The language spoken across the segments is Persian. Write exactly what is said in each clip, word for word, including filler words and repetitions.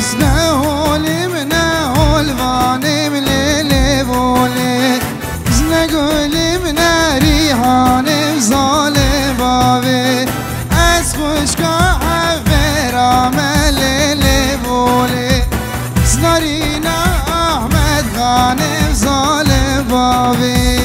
زنهولي منهول وانم ليلي بولي زنقولي من ريحانم ظالم بابي از خوشگاه حفرام ليلي بولي زنارينا احمد غانم ظالم بابي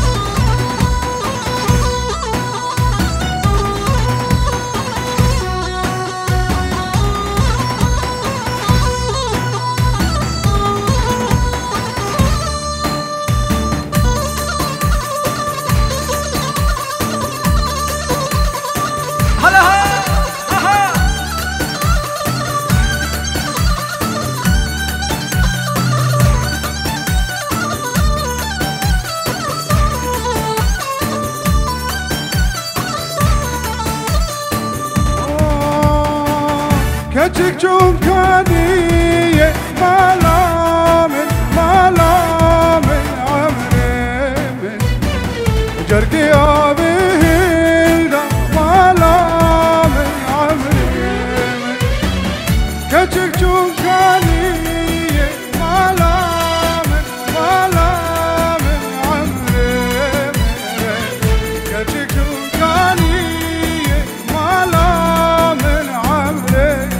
Küçük çunkaniye malamin malamin amremin Cerki abi hilda malamin amremin Küçük çunkaniye malamin malamin amremin Küçük çunkaniye malamin amremin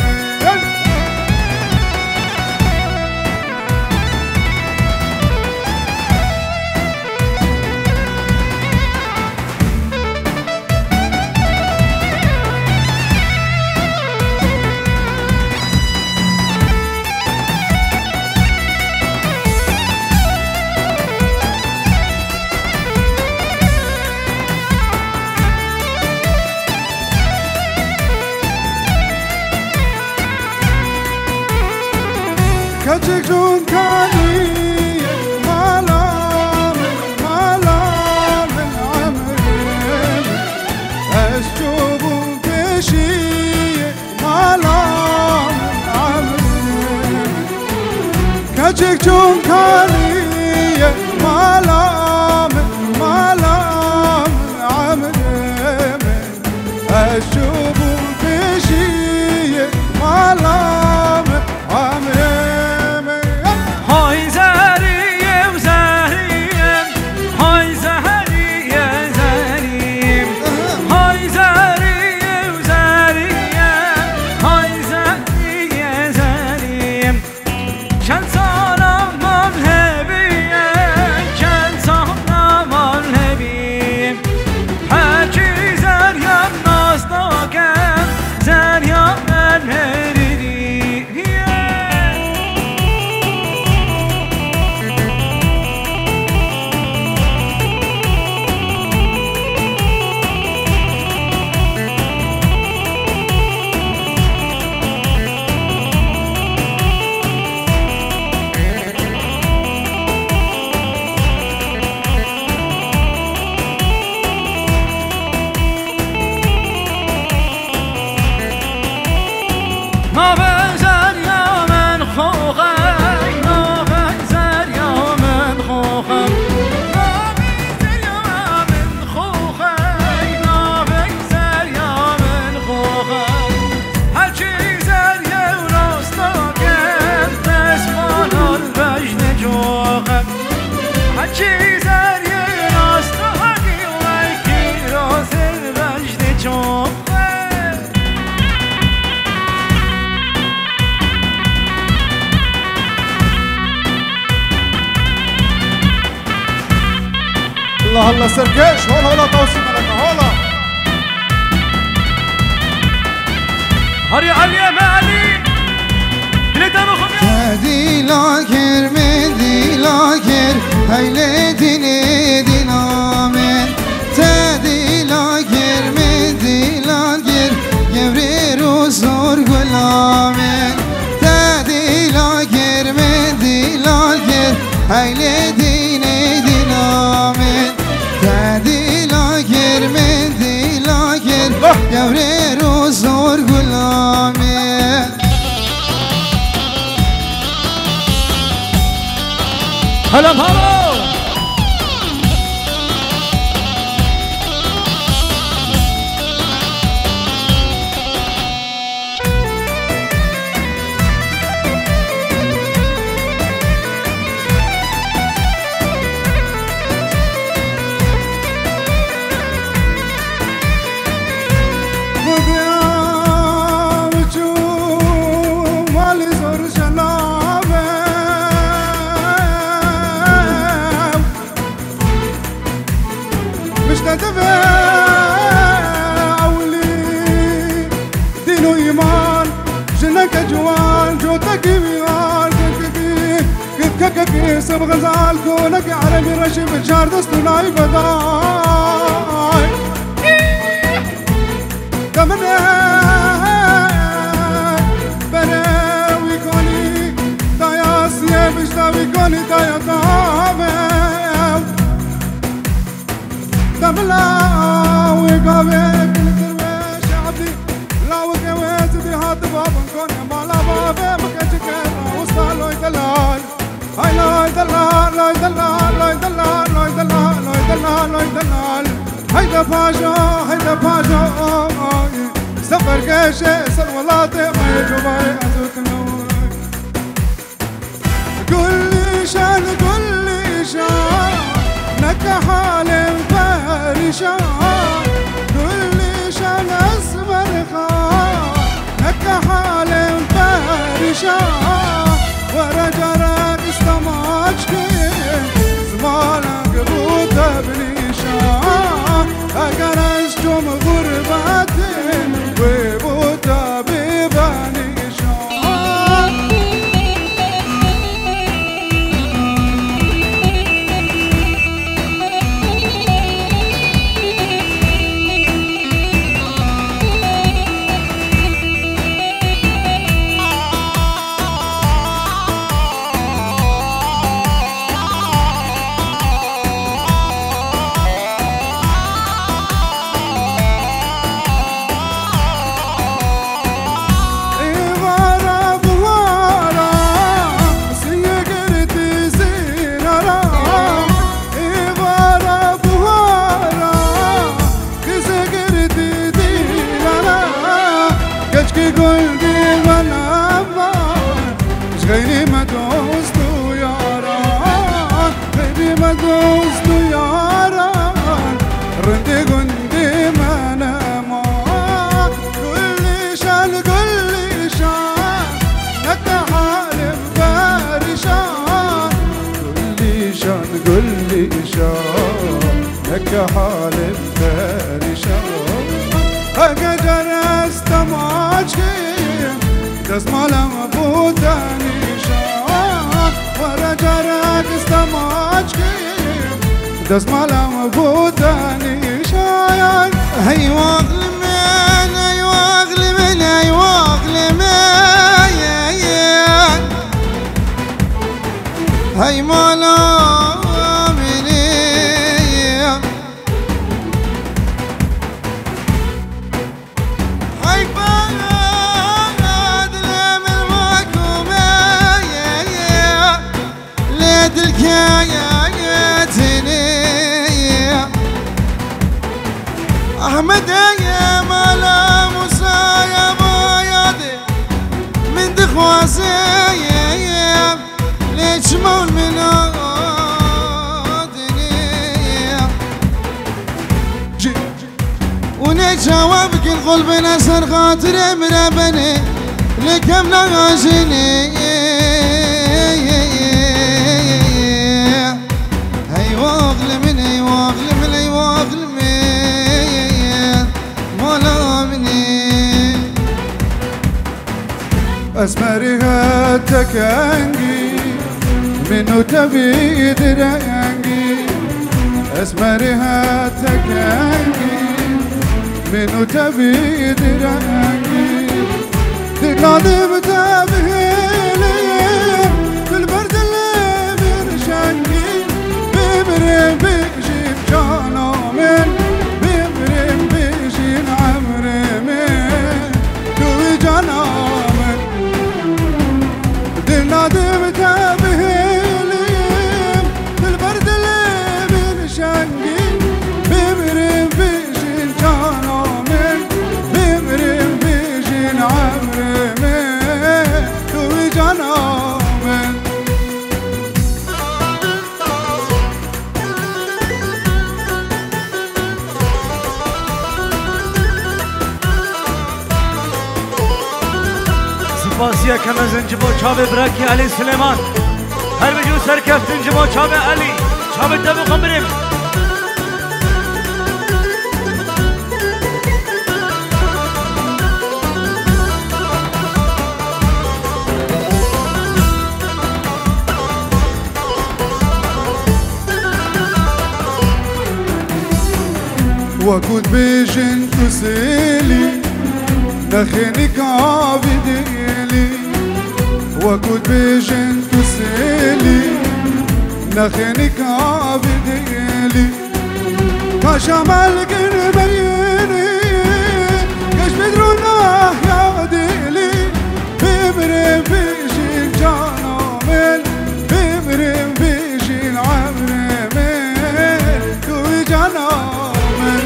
Küçük çunkaniye malamin malamin amremin Ez çubuğun peşiye malamin amremin Küçük çunkaniye malamin malamin amremin Ez çubuğun peşiye malamin amremin الله الله سركش هول هولا توصيل لك هولا هري علي ما علي بلدان خميس تدي لاكر مدي لاكر هيلي ديني دينامن تدي لاكر مدي لاكر يوري روزور غلامن تدي لاكر مدي لاكر هيلي ديني دينامن تدي لاكر مدي لاكر يوري روزور غلامن هلا هلا روتكي بيار كككي كككي سب غزال كونك عربي رشي بشار دستوناي بداي كمنه بناوي كوني دايا سيه بشتاوي كوني دايا دامو دملاوي قابي بابن كوني مالا بابي مكتشك وصال لوي دلال هاي لوي دلال لوي دلال لوي دلال لوي دلال لوي دلال لوي دلال هيدا باجو هيدا باجو سفر كيشي سر ولاتي ما يجوباي أزوك نور قل لي شان قل لي شان نكا حالي مفارشان قل لي شان أصبر خان هكا حالي مفارشة ورا جراك استماجكي زمانك بوتا بنيشة هكا نشجم غرباتي وبوتا ببانيشة هكا حال الفارشة هكا جرس تماجكي تسمع لما بوتانيشة ورا جرك استماجكي تسمع لما بوتانيشة هي واغلي من هي واغلي من هي واغلي من هي مالا أحمد يا مالا موسى يا بويادي من دخواسي ليش مول من ونجاوبك القلب نسر خاطر مرابني لكم نغاشني هي واغلي من هي واغلي من هي واغلي من مولا مني أسمرها تكانجي منو تبي درانجي أسمرها تكانجي منو تبي درانجي تقلب تبهيلي بالبرد اللي برشانجي ببرم بيجيب جانا من ببرم بيجين عمري من دوي جانا من تقلب تبهيلي بالبرد اللي برشانجي ببرم بيجين جانا من ببرم بيجين عمري من دوي جانا من سپاسیه کم زنجبو چاوه براکی علی سلیمان هر بجو سرکفتن جبو چاوه علی چاوه تبو قمریم وكود بيجن كسيلي نخيني كابي ديلي وكود بيجن كسيلي نخيني كابي ديلي كشمال قربيني كش بدرونا يا ديلي بمرم بيجن جانامل بمرم بيجن عمرمل توي جانامل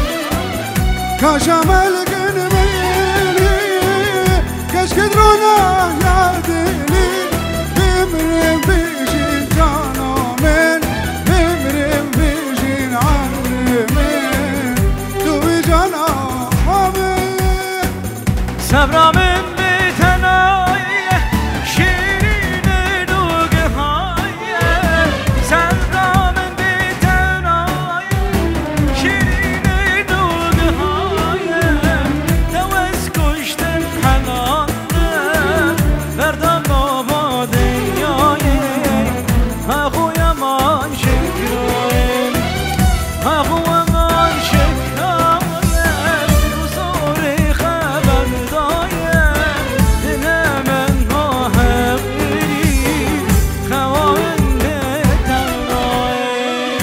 كشمال قربيني كش بدرونا يا ديلي بمرم بيجن جانامل بمرم بيجن عمرمل توي جانامل صبرا من بتنایه شیرین دوگهایه صبرا من بتنایه شیرین دوگهایه دوست کشتن حنانه بردم بابا دنیایه اخویا من شکرایم اخویا من شکرایم روزاری خبر دایم دل من ها حقیری خوان بتنایم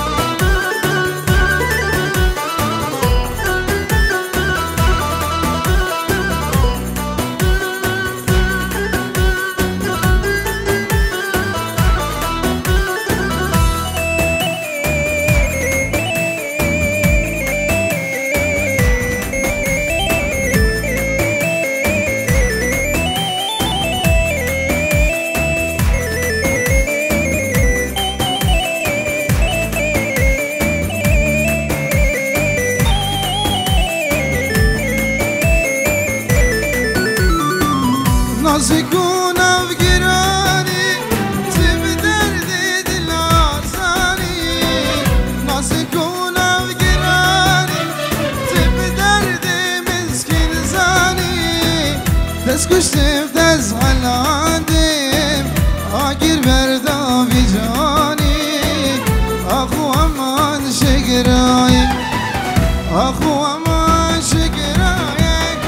نازکون افگرانی تب درد دل آزانی نازکون افگرانی تب درد مسکین زانی دست کشتم دست غلاندم آگیر بردا بی جانی آخو امان شگرای آخو امان شگرای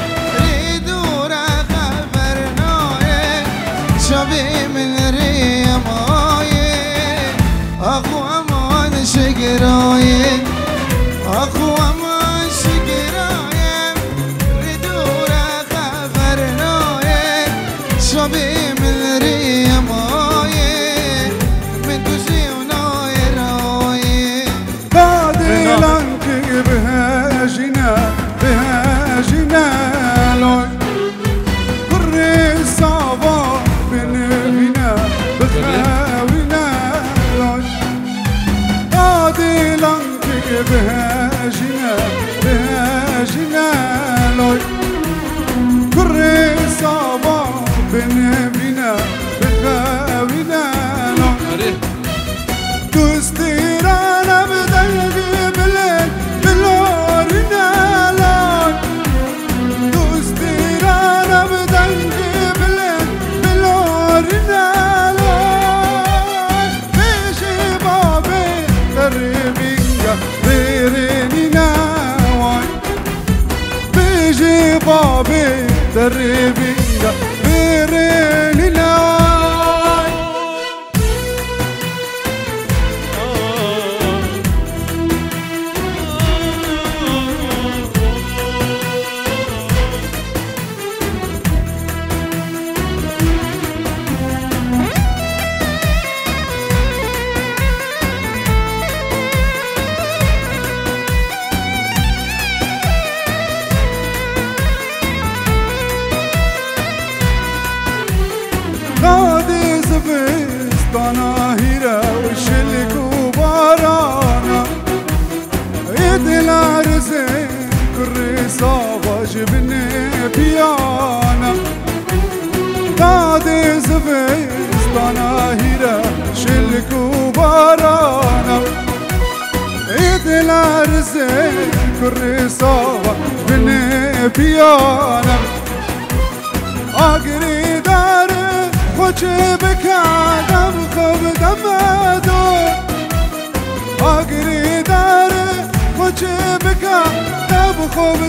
شبي من ريماي اخو امان شقراي اخو امان شقراي ردورا خبرناي شبي من ريماي من تجي وناي راي قادي لانك بها جنا بها جنا لوي كري صابا بنبينا بخاوينا لوي قادي لانك بها جنا بها جنا لوي كري صابا بنبينا بخاوينا لوي تستيرانا بدلقي بالليل بالورنا لوي تستيرانا بدلقي بالليل بالورنا لوي بيجي بابي تربينجا بيرينينا واي بيجي بابي تربينجا بيرينينا واي غادي زبستانا هيرا وشلك وبارانا يدلا رزق كري صابا جبني بيانا غادي زبستانا هيرا شلك وبارانا يدلا رزق كري صابا جبني بيانا اقري داري خوچه بکردم خوب دمدو آگری داره خوچه چه بکا تب خوب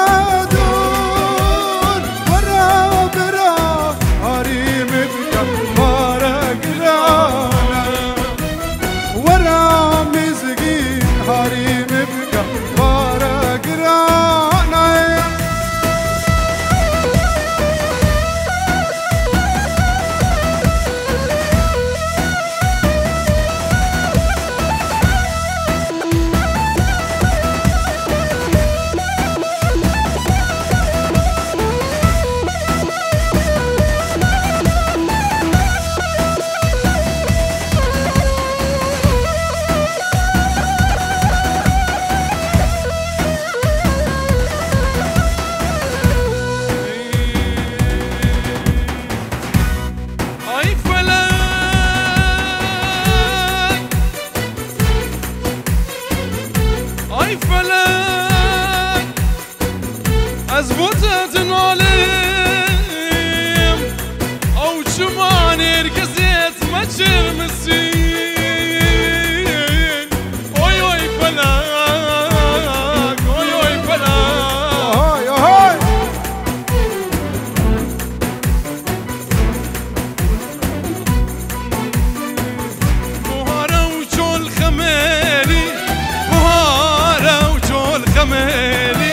تمدون ورا برا هاری مبکا بارا گرانا ورا مزگین هاری مبکا بارا گرانا از بوتت نالم او شمان اركزت ما تشرمسين اوي اوي فلاك اوي اوي فلاك هاي هاي بهارة وجول خمالي بهارة وجول خمالي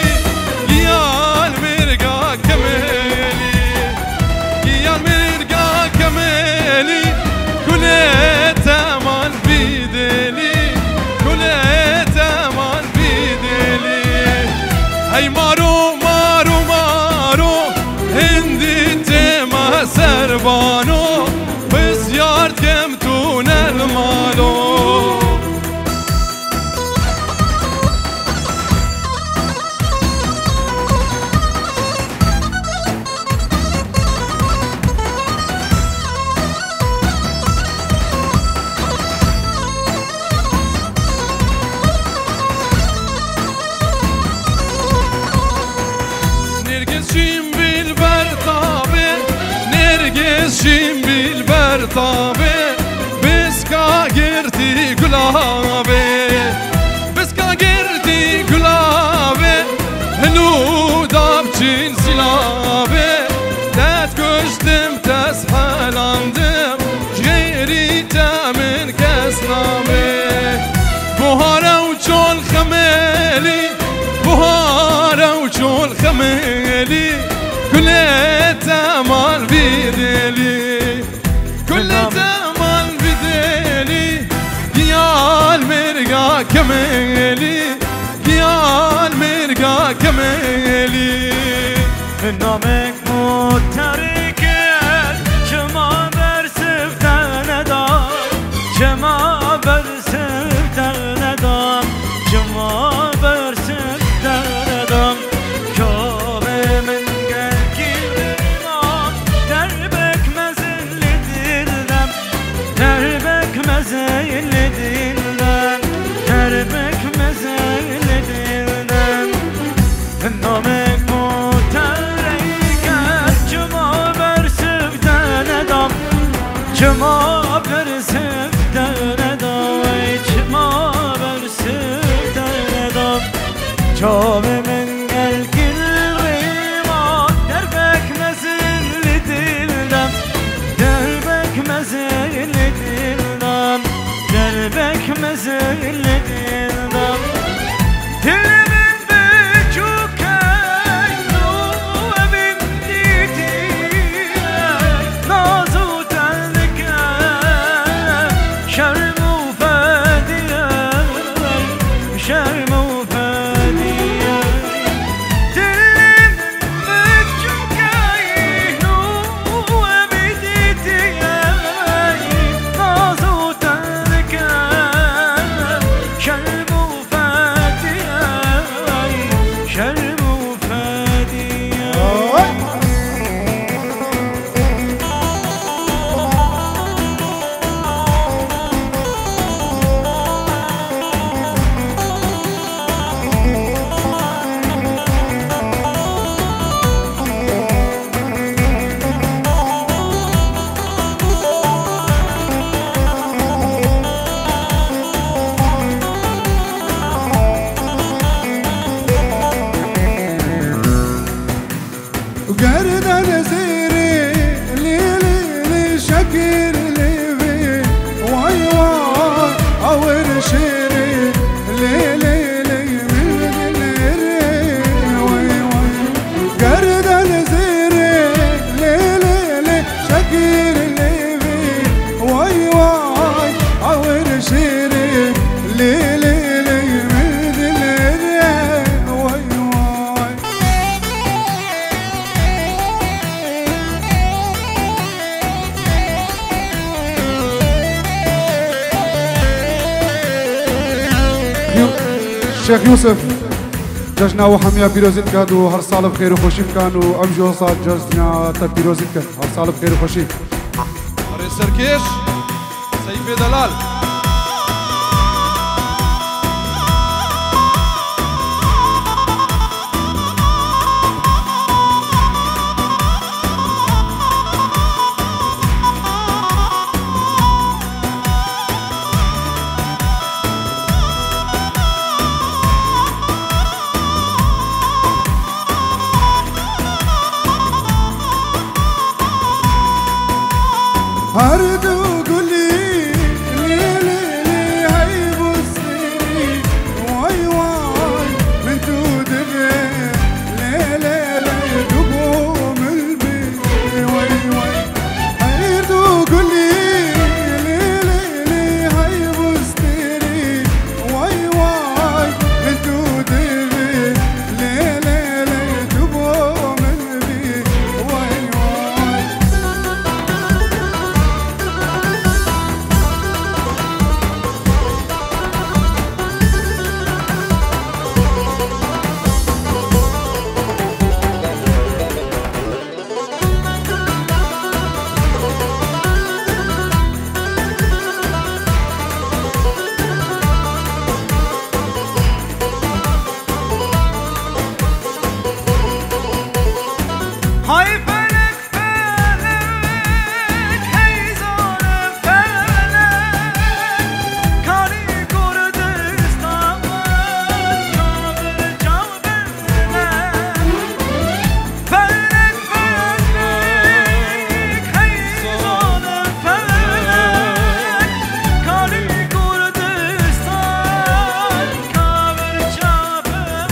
هی مارو مارو مارو هندی تما سربانو بسیار کم تون المالو شیم بیل برتابه بسکا گردی گلابه بسکا گردی گلابه هنو داب چین سلابه دست کشتم تس حلاندم غیری تامن کس نامه بهاره و چول خملی بهاره و چول خملی كل تمال بدلي كل تمال بدلي قيال مرقا كمالي قيال مرقا كمالي من نامك مترك شما برسف دندام شما برسف دندام شما برسف دندام مزيل دلدم دربك مزيل دلدم نامك متركت شما برسف دندم شما برسف دندم شما برسف دندم شام من قلق الريما دربك مزيل دلدم دربك مزيل دلدم دربك مزيل دلدم دل من بچوکای نو بندیتی نازو تلکه شرم و فدیه شرم و فدیه دل من بچوکای نو بندیتی نازو تلکه شيخ يوسف جشنا وحمية بيروزيت كاد وهر صال بخير وخوشي كان وأمجو صاد جشنا تبيروزيت كاد هر صال بخير وخوشي هاري سركيش سيفي دلال هردو قولي لي لي لي هاي بصيري واي واي من تودبي لي لي لي دقوم البي واي واي هردو قولي لي لي لي هاي بصيري واي واي من تودبي لي لي لي دقوم البي واي واي هاي فلك فلك حيزان فلك كاري كردستان جابر جابر فلك فلك حيزان فلك كاري كردستان جابر جابر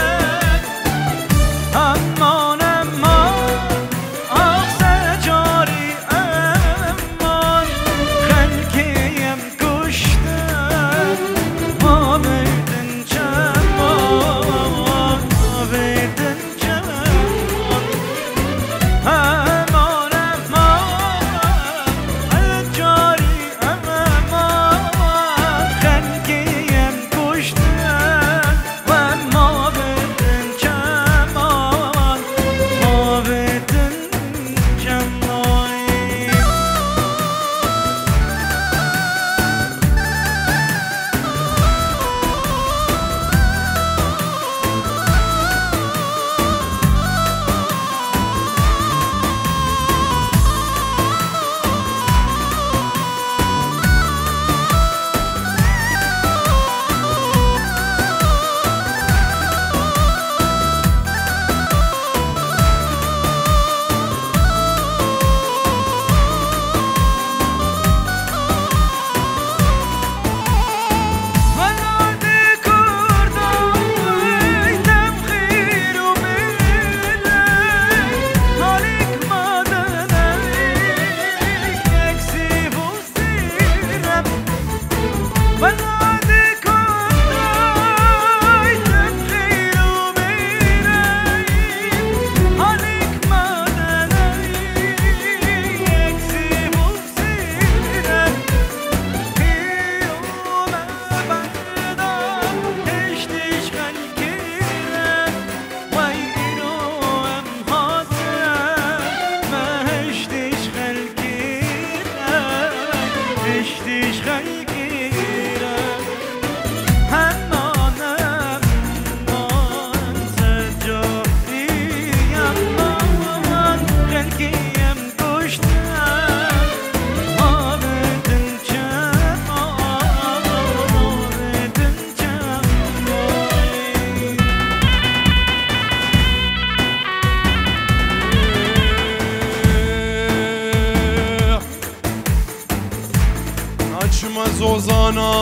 aman aman ah secari aman xelkiyem kuştum mabedin çaman mabedin çaman aman aman secari aman xelkiyem kuştum ve mabedin çaman mabedin çaman فلادي كرداي تمخير وميلي هالك مدني يكسب وسيرم فلادي كرداي تمخير وميلي هالك مدني يكسب وسيرم نجم زوزانا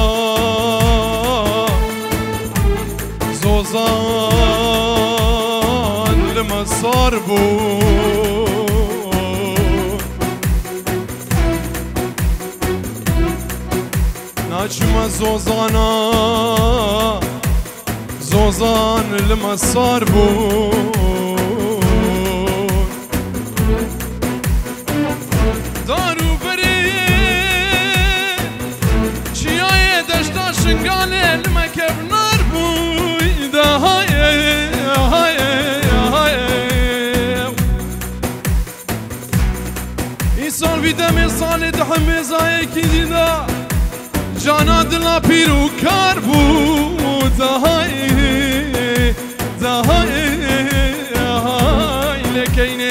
زوزان لما صاربو نجم زوزانا زوزان لما صاربو دارو بري شياي دشتا شنگانه لما كب نار بوی ده های های های این سال بیدم سال دهم زای کی دیدا جانا دلا پیرو کار بود ده های ده های های لکینه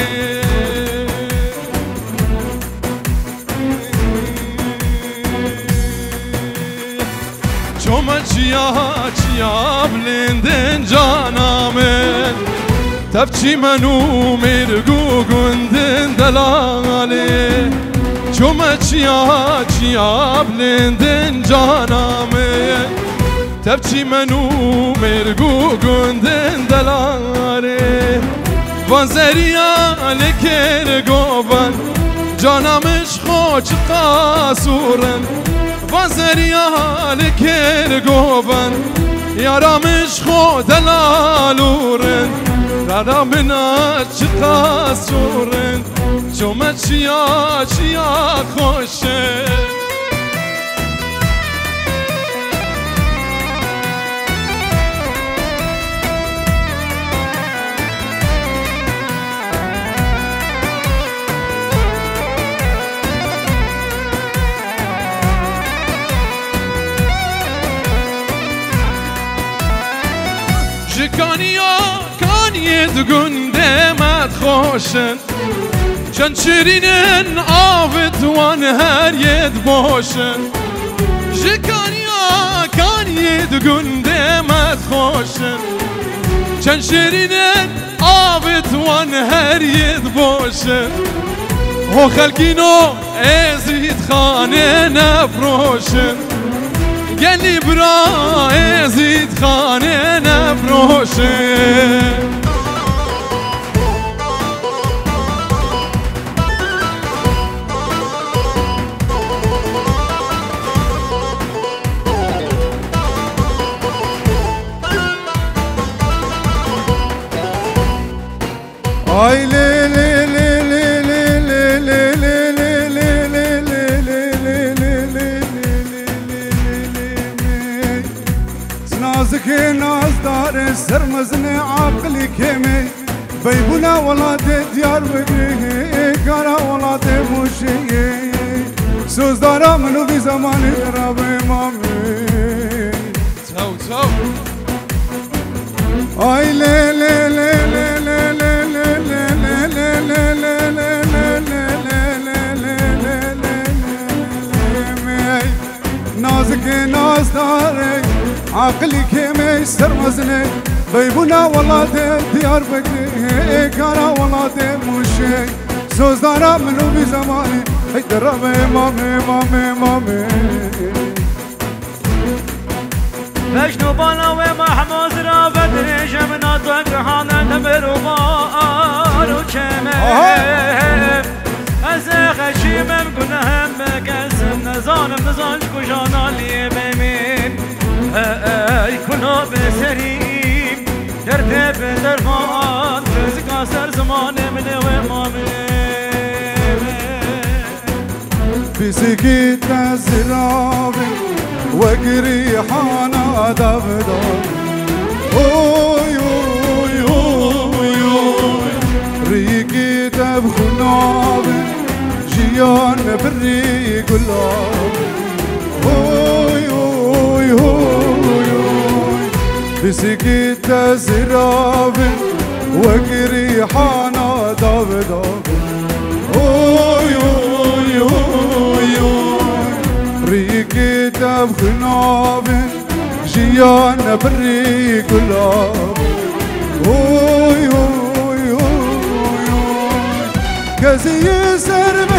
چوم چیا چیا بلندن جانامن تفچی منو مرگو گندن دلاله چوم چیا چیا بلندن جانامن تفچی منو مرگو گندن دلاله وزریا لکر گوبن جانمش خوش قاسورن وزریا لکر گوبن یارمش خود دلالورن رامنا چقا سورن چوم چیا چیا خوشه کانیا کانی دگون دمت خوشن چند شیرینن آبت وان هر ید باشن جکانیا کانی دگون دمت خوشن چند شیرینن آبت وان هر ید باشن هو خلقینو ازید خانه نفروشن گلی برا ازید خانه نفروشه آی لی لی لی لی لی لی لی نازك نازدار سرمزن عقلي كمي بيبونا ولاد ديار بقريه كارا ولاد موشي سوزدارا منو في زمان رابي مامي تو تو اي لي لي لي لي لي لي لي لي لي لي لي نازك نازداري عقلي كيمي سرمزني بيبونا ولاد ديار بقري كارا ولاد موشي سوزدارا منو بي زماني هيدرامي مامي مامي مامي بشنو بالا ومحمود را بدري جمنا توقعنا نمر وغار وكمل ازاق شيمم كنهم بقسم نزانم نزانج كجانا لي بمين اي كنا بسريم درب درمان رزق سر زمان من ومامي بسكيت الزرابي وقري حانا دبدان اوي اوي اوي اوي ريقي تبخنابي جيان بري قلابي اوي اوي اوي اوي بسكيت الزرابي وقري حانا دبدان اوي اوي اوي اوي ريقي تبخنابي جيان بري قلابي اوي اوي اوي اوي كزي سرب